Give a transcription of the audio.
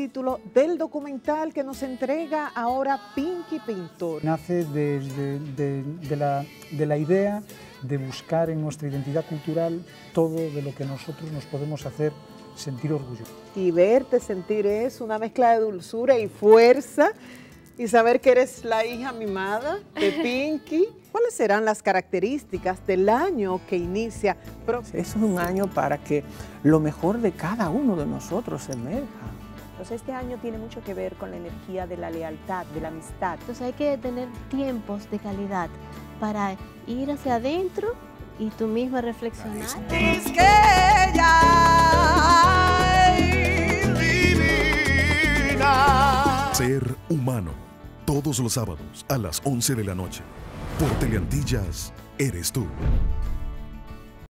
título del documental que nos entrega ahora Pinky Pintor. Nace de la idea de buscar en nuestra identidad cultural todo de lo que nosotros nos podemos hacer sentir orgullo. Y verte sentir eso, una mezcla de dulzura y fuerza, y saber que eres la hija mimada de Pinky. ¿Cuáles serán las características del año que inicia? Eso es un año para que lo mejor de cada uno de nosotros emerja. Entonces este año tiene mucho que ver con la energía de la lealtad, de la amistad. Entonces hay que tener tiempos de calidad para ir hacia adentro y tú misma reflexionar. Ser humano, todos los sábados a las 11 de la noche. Por Teleantillas, eres tú.